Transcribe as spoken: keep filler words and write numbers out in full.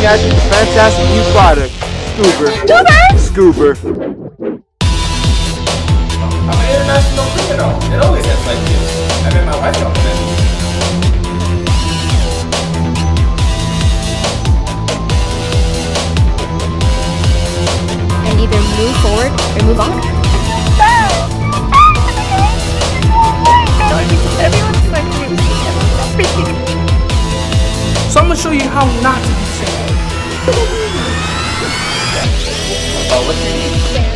at you with a fantastic new product, Scoober. Scoober? Scoober. I'm an international criminal. It always ends like this. I met my wife on that. And either move forward or move on. Everyone's like So I'm gonna show you how not to be sad. Oh, what's your name?